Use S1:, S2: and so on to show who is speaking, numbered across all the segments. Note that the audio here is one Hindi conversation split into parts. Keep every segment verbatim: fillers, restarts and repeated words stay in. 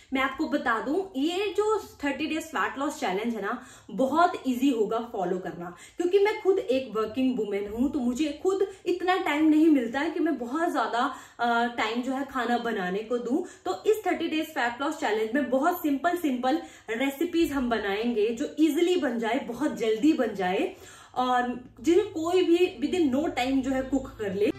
S1: मैं आपको बता दूं, ये जो thirty days fat loss challenge है ना, बहुत इजी होगा फॉलो करना, क्योंकि मैं खुद एक वर्किंग वुमेन हूं, तो मुझे खुद इतना टाइम नहीं मिलता है कि मैं बहुत ज्यादा टाइम जो है खाना बनाने को दूं। तो इस thirty days fat loss challenge में बहुत सिंपल सिंपल रेसिपीज हम बनाएंगे जो इजिली बन जाए, बहुत जल्दी बन जाए और जिन्हें कोई भी विद इन नो टाइम जो है कुक कर ले।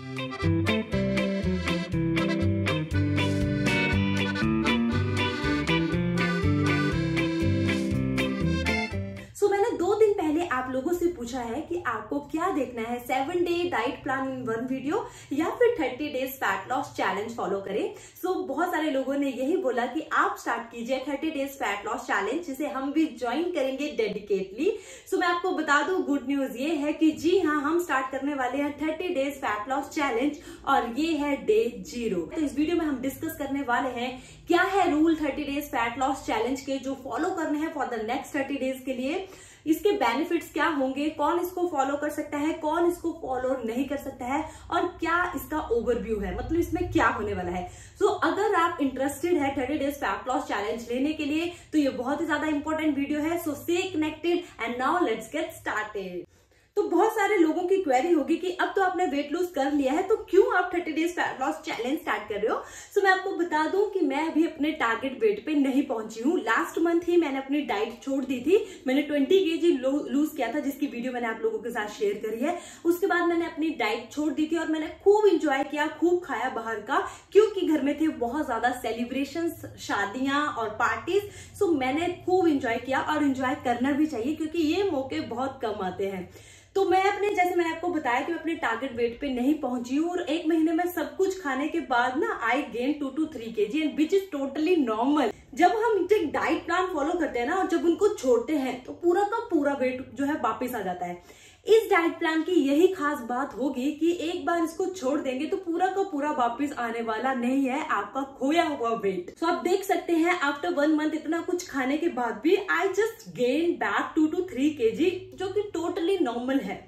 S1: आप लोगों से पूछा है कि आपको क्या देखना है, seven day diet plan in one video या फिर thirty days fat loss challenge follow करें। सो so, बहुत सारे लोगों ने यही बोला कि आप स्टार्ट कीजिए thirty days fat loss challenge, जिसे हम भी ज्वाइन करेंगे डेडिकेटली। सो so, मैं आपको बता दूं, गुड न्यूज ये है कि जी हाँ, हम स्टार्ट करने वाले हैं thirty days fat loss challenge और ये है डे जीरो। तो इस वीडियो में हम डिस्कस करने वाले हैं क्या है rule thirty days fat loss challenge के जो फॉलो करने हैं for the next thirty days के लिए, इसके बेनिफिट्स क्या होंगे, कौन इसको फॉलो कर सकता है, कौन इसको फॉलो नहीं कर सकता है और क्या इसका ओवरव्यू है, मतलब इसमें क्या होने वाला है। सो so, अगर आप इंटरेस्टेड है thirty days fat loss challenge लेने के लिए तो ये बहुत ही ज्यादा इंपॉर्टेंट वीडियो है। So stay connected and now let's get started. तो बहुत सारे लोगों की क्वेरी होगी कि अब तो आपने वेट लूज कर लिया है तो क्यों आप thirty days fat loss challenge start कर रहे हो। सो so, मैं आपको बता दूं कि मैं अभी अपने टारगेट वेट पे नहीं पहुंची हूँ। लास्ट मंथ ही मैंने अपनी डाइट छोड़ दी थी, मैंने ट्वेंटी केजी लूज किया था, जिसकी वीडियो मैंने आप लोगों के साथ शेयर करी है। उसके बाद मैंने अपनी डाइट छोड़ दी थी और मैंने खूब इंजॉय किया, खूब खाया बाहर का, क्योंकि घर में थे बहुत ज्यादा सेलिब्रेशन, शादियां और पार्टीज। सो so, मैंने खूब इंजॉय किया और इंजॉय करना भी चाहिए क्योंकि ये मौके बहुत कम आते हैं। तो मैं अपने, जैसे मैंने आपको बताया कि मैं अपने टारगेट वेट पे नहीं पहुंची हूँ और एक महीने में सब कुछ खाने के बाद ना I gain two to three K G and which is totally normal. जब हम एक डाइट प्लान फॉलो करते हैं ना और जब उनको छोड़ते हैं तो पूरा का पूरा वेट जो है वापिस आ जाता है। इस डाइट प्लान की यही खास बात होगी कि एक बार इसको छोड़ देंगे तो पूरा का पूरा वापस आने वाला नहीं है आपका खोया हुआ वेट। तो आप देख सकते हैं आफ्टर वन मंथ इतना कुछ खाने के बाद भी I just gain back two to three K G, जो कि टोटली नॉर्मल है।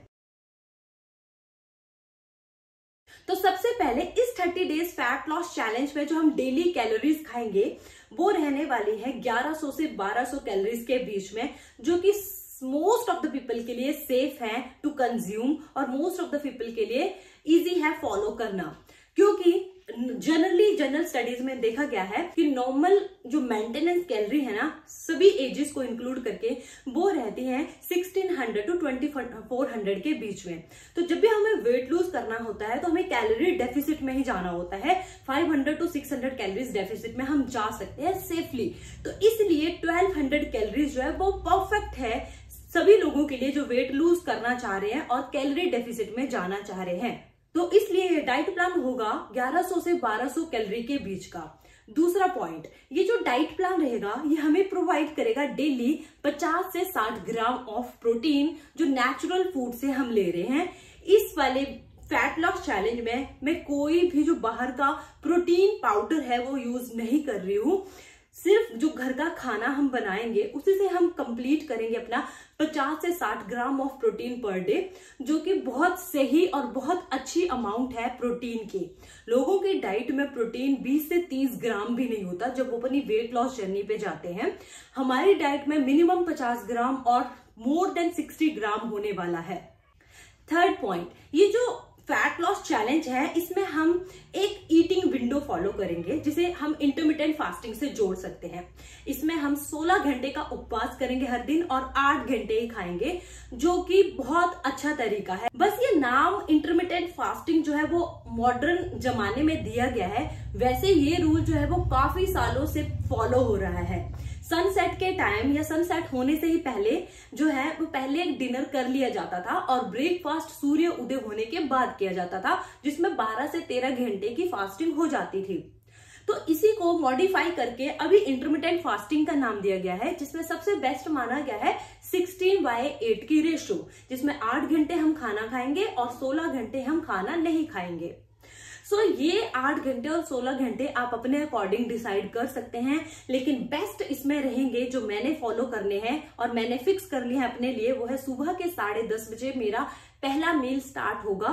S1: तो सबसे पहले इस thirty days fat loss challenge में जो हम डेली कैलोरीज खाएंगे वो रहने वाली है ग्यारह सौ से बारह सौ कैलोरीज के बीच में, जो कि मोस्ट ऑफ द पीपल के लिए सेफ है टू कंज्यूम और मोस्ट ऑफ द पीपल के लिए इजी है फॉलो करना। क्योंकि जनरली जनरल स्टडीज में देखा गया है कि नॉर्मल जो मेंटेनेंस कैलोरी है ना, सभी एजेस को इंक्लूड करके वो रहती है sixteen hundred to twenty four hundred के बीच में। तो जब भी हमें वेट लूज करना होता है तो हमें कैलोरी डेफिसिट में ही जाना होता है, five hundred to six hundred calories deficit में हम जा सकते हैं सेफली। तो इसलिए ट्वेल्व हंड्रेड कैलोरीज जो है वो परफेक्ट है सभी लोगों के लिए जो वेट लूज करना चाह रहे हैं और कैलोरी डेफिसिट में जाना चाह रहे हैं। तो इसलिए ये डाइट प्लान होगा ग्यारह सौ से बारह सौ कैलोरी के बीच का। दूसरा पॉइंट, ये जो डाइट प्लान रहेगा ये हमें प्रोवाइड करेगा डेली पचास से साठ ग्राम ऑफ प्रोटीन जो नेचुरल फूड से हम ले रहे हैं। इस वाले फैट लॉस चैलेंज में मैं कोई भी जो बाहर का प्रोटीन पाउडर है वो यूज नहीं कर रही हूँ, सिर्फ जो घर का खाना हम बनाएंगे उसी से हम कंप्लीट करेंगे अपना पचास से साठ gram of protein per day, जो कि बहुत सही और बहुत अच्छी अमाउंट है प्रोटीन की। लोगों की डाइट में प्रोटीन बीस से तीस ग्राम भी नहीं होता जब वो अपनी वेट लॉस जर्नी पे जाते हैं। हमारी डाइट में मिनिमम पचास ग्राम और मोर देन सिक्सटी ग्राम होने वाला है। थर्ड पॉइंट, ये जो फैट लॉस चैलेंज है इसमें हम एक ईटिंग विंडो फॉलो करेंगे जिसे हम इंटरमिटेंट फास्टिंग से जोड़ सकते हैं। इसमें हम सोलह घंटे का उपवास करेंगे हर दिन और आठ घंटे ही खाएंगे, जो कि बहुत अच्छा तरीका है। बस ये नाम इंटरमिटेंट फास्टिंग जो है वो मॉडर्न जमाने में दिया गया है, वैसे ये रूल जो है वो काफी सालों से फॉलो हो रहा है। सनसेट के टाइम या सनसेट होने से ही पहले जो है वो पहले एक डिनर कर लिया जाता था और ब्रेकफास्ट सूर्य उदय होने के बाद किया जाता था, जिसमें बारह से तेरह घंटे की फास्टिंग हो जाती थी। तो इसी को मॉडिफाई करके अभी इंटरमिटेंट फास्टिंग का नाम दिया गया है, जिसमें सबसे बेस्ट माना गया है सिक्सटीन बाय एट की रेशो, जिसमें आठ घंटे हम खाना खाएंगे और सोलह घंटे हम खाना नहीं खाएंगे। सो so, ये आठ घंटे और सोलह घंटे आप अपने अकॉर्डिंग डिसाइड कर सकते हैं, लेकिन बेस्ट इसमें रहेंगे जो मैंने फॉलो करने हैं और मैंने फिक्स कर लिया है अपने लिए, वो है सुबह के साढ़े दस बजे मेरा पहला मील स्टार्ट होगा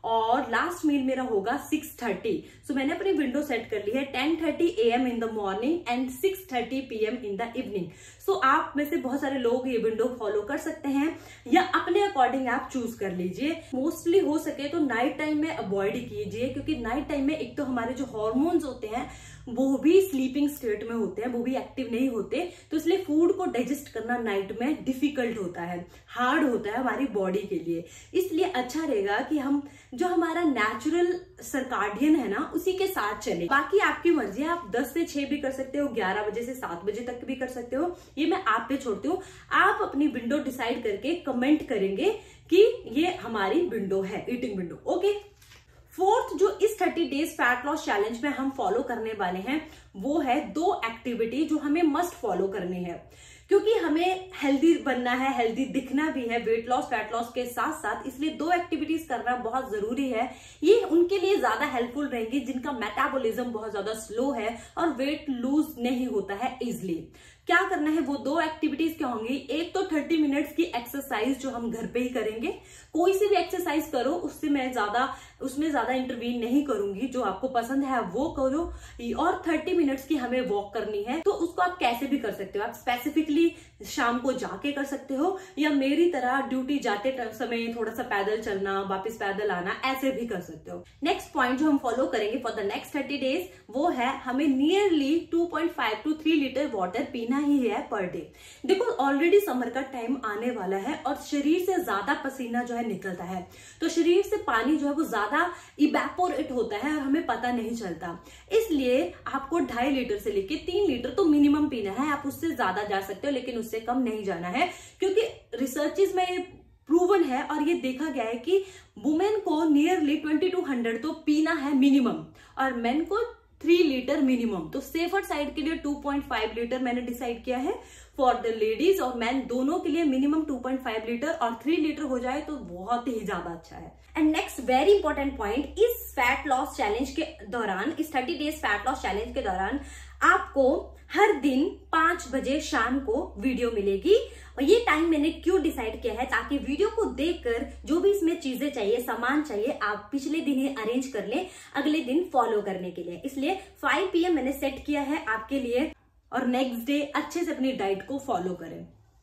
S1: और लास्ट मील मेरा होगा सिक्स थर्टी। सो मैंने अपनी विंडो सेट कर ली है ten thirty A M in the morning and six thirty P M in the evening. So आप में से बहुत सारे लोग ये विंडो फॉलो कर सकते हैं या अपने अकॉर्डिंग आप चूज कर लीजिए। मोस्टली हो सके तो नाइट टाइम में अवॉइड कीजिए, क्योंकि नाइट टाइम में एक तो हमारे जो हॉर्मोन्स होते हैं वो भी स्लीपिंग स्टेट में होते हैं, वो भी एक्टिव नहीं होते, तो इसलिए फूड को डाइजेस्ट करना नाइट में डिफिकल्ट होता है, हार्ड होता है हमारी बॉडी के लिए। इसलिए अच्छा रहेगा कि हम जो हमारा नेचुरल सर्काडियन है ना उसी के साथ चले। बाकी आपकी मर्जी है, आप दस से छह भी कर सकते हो, ग्यारह बजे से सात बजे तक भी कर सकते हो, ये मैं आप पे छोड़ती हूँ। आप अपनी विंडो डिसाइड करके कमेंट करेंगे कि ये हमारी विंडो है, ईटिंग विंडो। ओके, फोर्थ जो इस thirty days fat loss challenge में हम फॉलो करने वाले हैं वो है दो एक्टिविटी जो हमें मस्ट फॉलो करनी है, क्योंकि हमें हेल्दी बनना है, हेल्दी दिखना भी है वेट लॉस फैट लॉस के साथ साथ, इसलिए दो एक्टिविटीज करना बहुत जरूरी है। ये उनके लिए ज्यादा हेल्पफुल रहेंगी जिनका मेटाबॉलिज्म बहुत ज्यादा स्लो है और वेट लूज नहीं होता है इजिली। क्या करना है, वो दो एक्टिविटीज क्या होंगी, एक तो थर्टी मिनट्स की एक्सरसाइज जो हम घर पे ही करेंगे, कोई सी भी एक्सरसाइज करो, उससे मैं ज्यादा उसमें ज्यादा इंटरवीन नहीं करूंगी, जो आपको पसंद है वो करो। और थर्टी मिनट्स की हमें वॉक करनी है, तो उसको आप कैसे भी कर सकते हो, आप स्पेसिफिकली शाम को जाके कर सकते हो या मेरी तरह ड्यूटी जाते समय थोड़ा सा पैदल चलना, वापस पैदल आना, ऐसे भी कर सकते हो। नेक्स्ट पॉइंट जो हम फॉलो करेंगे for the next thirty days वो है हमें nearly two point five to three litre water पीना ही है पर डे। देखो ऑलरेडी समर का टाइम आने वाला है और शरीर से ज्यादा पसीना जो है निकलता है, तो शरीर से पानी जो है वो ज्यादा इवेपोरेट होता है और हमें पता नहीं चलता। इसलिए आपको ढाई लीटर से लेके तीन लीटर तो मिनिमम पीना है, आप उससे ज्यादा जा सकते हो लेकिन उससे कम नहीं जाना है, क्योंकि रिसर्चेस में ये प्रूवन है और ये देखा गया है कि वुमेन को नियरली ट्वेंटी टू हंड्रेड तो पीना है मिनिमम और मेन को थ्री लीटर मिनिमम। तो सेफर साइड के लिए टू पॉइंट फाइव लीटर मैंने डिसाइड किया है फॉर द लेडीज और मैन दोनों के लिए minimum two point five litre और थ्री लीटर हो जाए तो बहुत ही ज्यादा अच्छा है। And next very important point, इस फैट लॉस चैलेंज के दौरान, इस thirty days fat loss challenge के दौरान आपको हर दिन पांच बजे शाम को वीडियो मिलेगी। और ये टाइम मैंने क्यों डिसाइड किया है, ताकि वीडियो को देखकर जो भी इसमें चीजें चाहिए, सामान चाहिए, आप पिछले दिन ही अरेंज कर लें अगले दिन फॉलो करने के लिए। इसलिए फाइव पी एम मैंने सेट किया है आपके लिए और नेक्स्ट डे अच्छे से अपनी डाइट को फॉलो करें।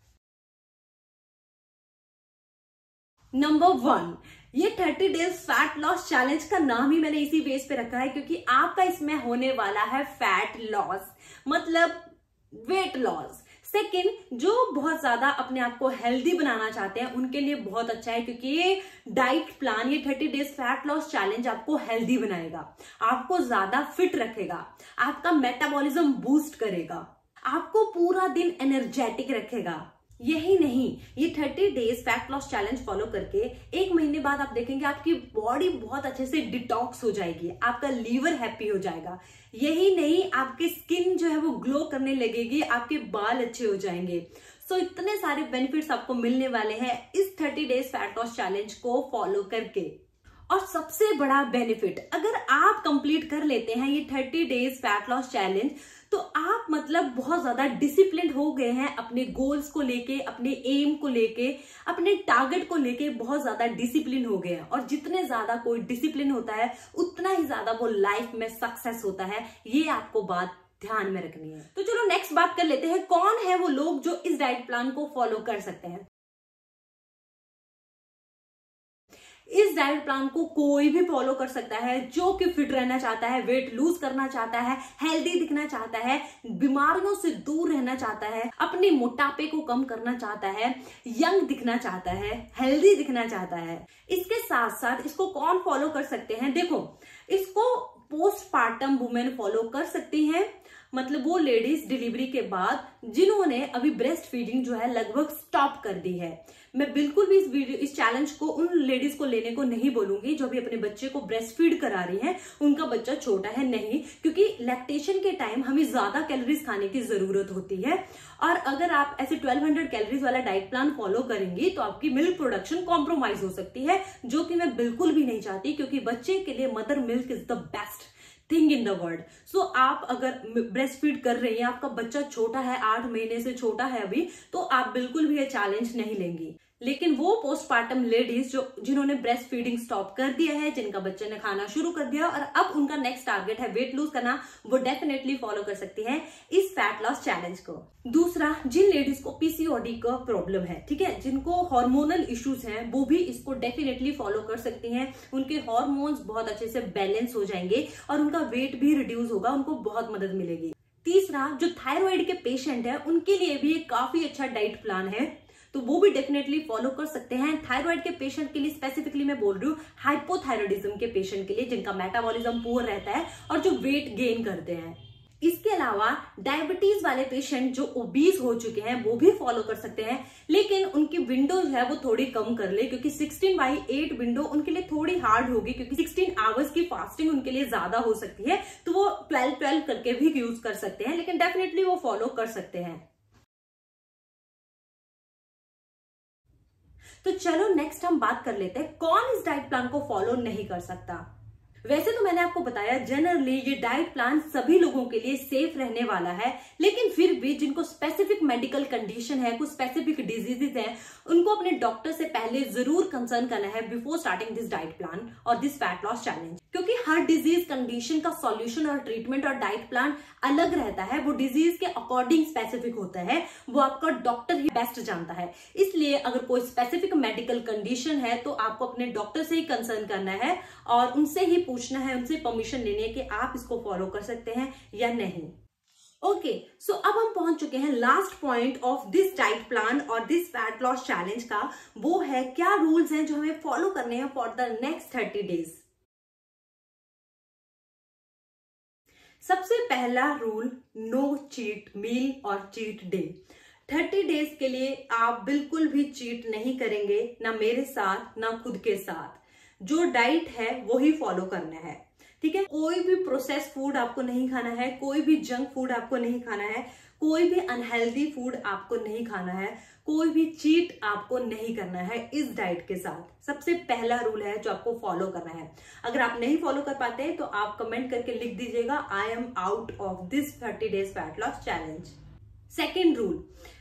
S1: नंबर वन, ये thirty days fat loss challenge का नाम ही मैंने इसी बेस पे रखा है क्योंकि आपका इसमें होने वाला है फैट लॉस, मतलब वेट लॉस। सेकेंड, जो बहुत ज्यादा अपने आप को हेल्दी बनाना चाहते हैं उनके लिए बहुत अच्छा है, क्योंकि ये डाइट प्लान, ये thirty days fat loss challenge आपको हेल्दी बनाएगा, आपको ज्यादा फिट रखेगा, आपका मेटाबॉलिज्म बूस्ट करेगा, आपको पूरा दिन एनर्जेटिक रखेगा। यही नहीं, ये thirty days fat loss challenge follow करके एक महीने बाद आप देखेंगे आपकी बॉडी बहुत अच्छे से डिटॉक्स हो जाएगी, आपका लीवर हैप्पी हो जाएगा। यही नहीं, आपकी स्किन जो है वो ग्लो करने लगेगी, आपके बाल अच्छे हो जाएंगे। सो so, इतने सारे बेनिफिट्स आपको मिलने वाले हैं इस thirty days fat loss challenge को फॉलो करके। और सबसे बड़ा बेनिफिट, अगर आप कंप्लीट कर लेते हैं ये thirty days fat loss challenge, तो आप मतलब बहुत ज्यादा डिसिप्लिन हो गए हैं अपने गोल्स को लेके, अपने एम को लेके, अपने टारगेट को लेके बहुत ज्यादा डिसिप्लिन हो गए हैं। और जितने ज्यादा कोई डिसिप्लिन होता है उतना ही ज्यादा वो लाइफ में सक्सेस होता है, ये आपको बात ध्यान में रखनी है। तो चलो नेक्स्ट बात कर लेते हैं, कौन है वो लोग जो इस डाइट प्लान को फॉलो कर सकते हैं। इस डाइट प्लान को कोई भी फॉलो कर सकता है जो कि फिट रहना चाहता है, वेट लूज करना चाहता है, हेल्दी दिखना चाहता है, बीमारियों से दूर रहना चाहता है, अपने मोटापे को कम करना चाहता है, यंग दिखना चाहता है, हेल्दी दिखना चाहता है। इसके साथ साथ इसको कौन फॉलो कर सकते हैं, देखो इसको पोस्टपार्टम वुमेन फॉलो कर सकती हैं, मतलब वो लेडीज डिलीवरी के बाद जिन्होंने अभी ब्रेस्ट फीडिंग जो है लगभग स्टॉप कर दी है। मैं बिल्कुल भी इस वीडियो इस चैलेंज को उन लेडीज को लेने को नहीं बोलूंगी जो भी अपने बच्चे को ब्रेस्ट फीड करा रही हैं, उनका बच्चा छोटा है, नहीं, क्योंकि लैक्टेशन के टाइम हमें ज्यादा कैलोरीज खाने की जरूरत होती है। और अगर आप ऐसे ट्वेल्व हंड्रेड कैलोरीज वाला डाइट प्लान फॉलो करेंगी तो आपकी मिल्क प्रोडक्शन कॉम्प्रोमाइज हो सकती है, जो कि मैं बिल्कुल भी नहीं चाहती, क्योंकि बच्चे के लिए mother milk is the best thing in the world. So आप अगर ब्रेस्ट फीड कर रही हैं, आपका बच्चा छोटा है, आठ महीने से छोटा है अभी, तो आप बिल्कुल भी ये चैलेंज नहीं लेंगी। लेकिन वो पोस्टपार्टम लेडीज जो जिन्होंने ब्रेस्ट फीडिंग स्टॉप कर दिया है, जिनका बच्चे ने खाना शुरू कर दिया और अब उनका नेक्स्ट टारगेट है वेट लूज करना, वो डेफिनेटली फॉलो कर सकती हैं इस फैट लॉस चैलेंज को। दूसरा, जिन लेडीज को पीसीओडी का प्रॉब्लम है, ठीक है, जिनको हार्मोनल इश्यूज हैं, वो भी इसको डेफिनेटली फॉलो कर सकती हैं। उनके हार्मोन्स बहुत अच्छे से बैलेंस हो जाएंगे और उनका वेट भी रिड्यूस होगा, उनको बहुत मदद मिलेगी। तीसरा, जो थायराइड के पेशेंट है उनके लिए भी एक काफी अच्छा डाइट प्लान है, तो वो भी डेफिनेटली फॉलो कर सकते हैं। थायराइड के पेशेंट के लिए स्पेसिफिकली मैं बोल रही हूँ, हाइपोथायराइडिज्म के पेशेंट के लिए जिनका मेटाबॉलिज्म पुअर रहता है और जो वेट गेन करते हैं। इसके अलावा डायबिटीज वाले पेशेंट जो ओबीज हो चुके हैं वो भी फॉलो कर सकते हैं, लेकिन उनकी विंडो जो है वो थोड़ी कम कर ले, क्योंकि सिक्सटीन बाई एट विंडो उनके लिए थोड़ी हार्ड होगी, क्योंकि सिक्सटीन आवर्स की फास्टिंग उनके लिए ज्यादा हो सकती है, तो वो ट्वेल्व ट्वेल्व करके भी यूज कर सकते हैं, लेकिन डेफिनेटली वो फॉलो कर सकते हैं। तो चलो नेक्स्ट हम बात कर लेते हैं कौन इस डाइट प्लान को फॉलो नहीं कर सकता। वैसे तो मैंने आपको बताया जनरली ये डाइट प्लान सभी लोगों के लिए सेफ रहने वाला है, लेकिन फिर भी जिनको स्पेसिफिक मेडिकल कंडीशन है, कुछ स्पेसिफिक डिजीजेज हैं, उनको अपने डॉक्टर से पहले जरूर कंसर्न करना है before starting this diet plan और दिस फैट लॉस चैलेंज, क्योंकि हर डिजीज कंडीशन का सॉल्यूशन और ट्रीटमेंट और डाइट प्लान अलग रहता है। वो डिजीज के अकॉर्डिंग स्पेसिफिक होता है, वो आपका डॉक्टर ही बेस्ट जानता है। इसलिए अगर कोई स्पेसिफिक मेडिकल कंडीशन है तो आपको अपने डॉक्टर से ही कंसर्न करना है और उनसे ही पूछना है, उनसे परमिशन लेनी है कि आप इसको फॉलो कर सकते हैं या नहीं। ओके, सो अब हम पहुंच चुके हैं last point of this diet plan और दिस फैट लॉस चैलेंज का, वो है क्या रूल्स हैं जो हमें फॉलो करने हैं for the next thirty days. सबसे पहला रूल, नो चीट मील और चीट डे। थर्टी डेज के लिए आप बिल्कुल भी चीट नहीं करेंगे, ना मेरे साथ ना खुद के साथ। जो डाइट है वो ही फॉलो करना है, ठीक है। कोई भी प्रोसेस फूड आपको नहीं खाना है, कोई भी जंक फूड आपको नहीं खाना है, कोई भी अनहेल्दी फूड आपको नहीं खाना है, कोई भी चीट आपको नहीं करना है इस डाइट के साथ। सबसे पहला रूल है जो आपको फॉलो करना है। अगर आप नहीं फॉलो कर पाते हैं तो आप कमेंट करके लिख दीजिएगा, I am out of this thirty days fat loss challenge. Second rule,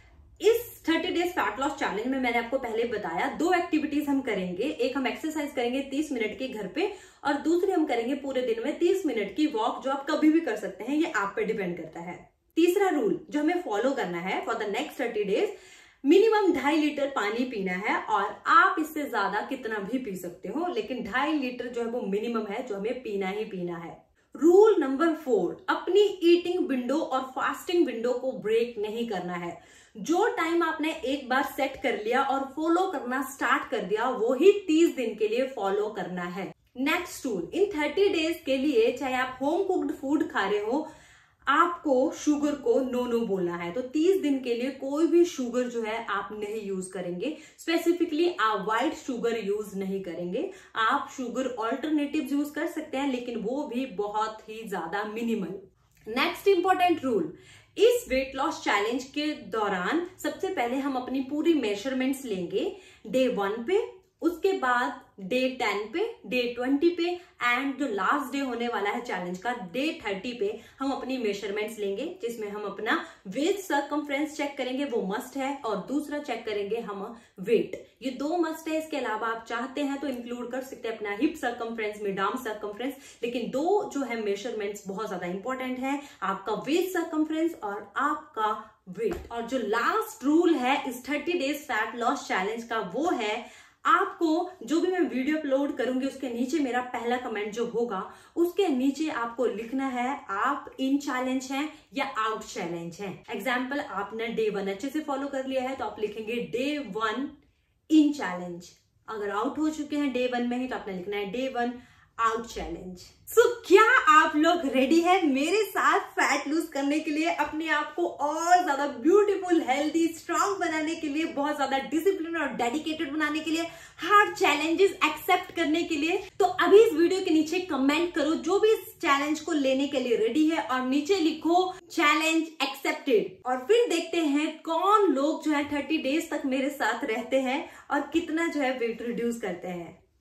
S1: इस thirty days fat loss challenge में मैंने आपको पहले बताया दो एक्टिविटीज हम करेंगे। एक हम एक्सरसाइज करेंगे तीस मिनट के घर पे, और दूसरी हम करेंगे पूरे दिन में तीस मिनट की वॉक, जो आप कभी भी कर सकते हैं, ये आप पे डिपेंड करता है। तीसरा रूल जो हमें फॉलो करना है for the next thirty days, minimum ढाई लीटर पानी पीना है, और आप इससे ज्यादा कितना भी पी सकते हो, लेकिन ढाई लीटर जो है वो मिनिमम है जो हमें पीना ही पीना है। रूल नंबर फोर, अपनी ईटिंग विंडो और फास्टिंग विंडो को ब्रेक नहीं करना है। जो टाइम आपने एक बार सेट कर लिया और फॉलो करना स्टार्ट कर दिया, वो ही तीस दिन के लिए फॉलो करना है। Next rule, in thirty days के लिए चाहे आप होम कुक्ड फूड खा रहे हो, आपको शुगर को नो नो बोलना है। तो तीस दिन के लिए कोई भी शुगर जो है आप नहीं यूज करेंगे। स्पेसिफिकली आप व्हाइट शुगर यूज नहीं करेंगे। आप शुगर ऑल्टरनेटिव्स यूज कर सकते हैं, लेकिन वो भी बहुत ही ज्यादा मिनिमल। नेक्स्ट इंपॉर्टेंट रूल, इस वेट लॉस चैलेंज के दौरान सबसे पहले हम अपनी पूरी मेजरमेंट्स लेंगे, डे वन पे, उसके बाद डे टेन पे, डे ट्वेंटी पे, एंड जो लास्ट डे होने वाला है चैलेंज का, डे थर्टी पे, हम अपनी मेजरमेंट्स लेंगे, जिसमें हम अपना वेस्ट सर्कमफ्रेंस चेक करेंगे, वो मस्ट है, और दूसरा चेक करेंगे हम वेट। ये दो मस्ट है। इसके अलावा आप चाहते हैं तो इंक्लूड कर सकते हैं अपना hip circumference, mid arm circumference, लेकिन दो जो है मेजरमेंट्स बहुत ज्यादा इंपॉर्टेंट है, आपका वेस्ट सर्कमफ्रेंस और आपका वेट। और जो लास्ट रूल है इस thirty days fat loss challenge का, वो है आपको जो भी मैं वीडियो अपलोड करूंगी उसके नीचे मेरा पहला कमेंट जो होगा, उसके नीचे आपको लिखना है आप इन चैलेंज हैं या आउट चैलेंज हैं। एग्जाम्पल, आपने डे वन अच्छे से फॉलो कर लिया है तो आप लिखेंगे डे वन इन चैलेंज। अगर आउट हो चुके हैं डे वन में ही तो आपने लिखना है day one out challenge. So क्या आप लोग रेडी हैं मेरे साथ फैट लूज करने के लिए, अपने आप को और ज्यादा ब्यूटीफुल, हेल्दी, स्ट्रांग बनाने के लिए, बहुत ज्यादा डिसिप्लिन और डेडिकेटेड बनाने के लिए, हार्ड चैलेंजेस एक्सेप्ट करने के लिए? तो अभी इस वीडियो के नीचे कमेंट करो जो भी इस चैलेंज को लेने के लिए रेडी है, और नीचे लिखो चैलेंज एक्सेप्टेड। और फिर देखते हैं कौन लोग जो है थर्टी डेज तक मेरे साथ रहते हैं और कितना जो है वेट रिड्यूस करते हैं।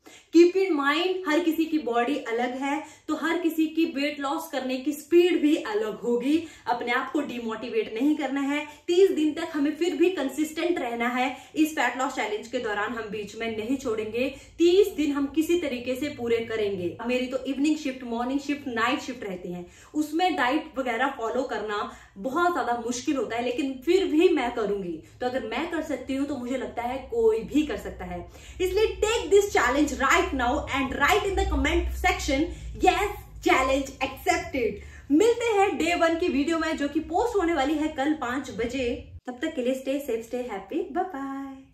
S1: कीप इन माइंड, हर किसी की बॉडी अलग है, तो हर किसी की वेट लॉस करने की स्पीड भी अलग होगी। अपने आप को डिमोटिवेट नहीं करना है। तीस दिन तक हमें फिर भी कंसिस्टेंट रहना है। इस फैट लॉस चैलेंज के दौरान हम बीच में नहीं छोड़ेंगे। तीस दिन हम किसी तरीके से पूरे करेंगे। मेरी तो evening shift, morning shift, night shift रहती है, उसमें डाइट वगैरह फॉलो करना बहुत ज्यादा मुश्किल होता है, लेकिन फिर भी मैं करूंगी। तो अगर मैं कर सकती हूँ तो मुझे लगता है कोई भी कर सकता है। इसलिए take this challenge right now and write in the comment section, yes challenge accepted. मिलते हैं डे वन की वीडियो में, जो कि पोस्ट होने वाली है कल पांच बजे। तब तक के लिए stay safe, stay happy, bye bye.